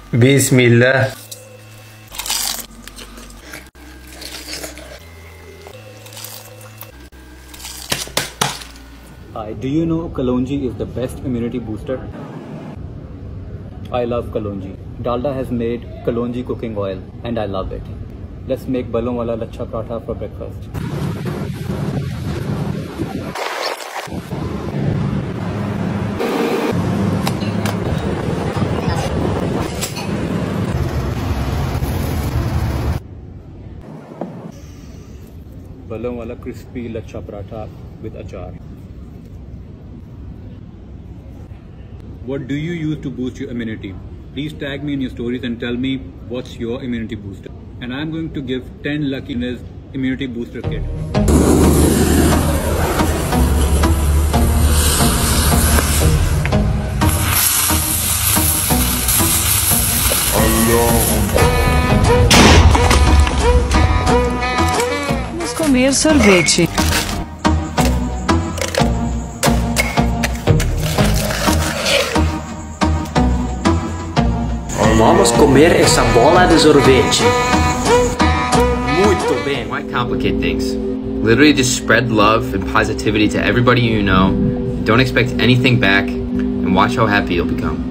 Bismillah. Hi, do you know Kalonji is the best immunity booster? I love Kalonji. Dalda has made Kalonji cooking oil and I love it. Let's make balon wala lachha paratha for breakfast. Balon wala crispy lachha paratha with achar. What do you use to boost your immunity? Please tag me in your stories and tell me what's your immunity booster. And I'm going to give 10 lucky winners immunity booster kit. Vamos comer sorvete. Vamos comer essa bola de sorvete. Muito bem. Why complicate things? Literally just spread love and positivity to everybody you know. Don't expect anything back and watch how happy you'll become.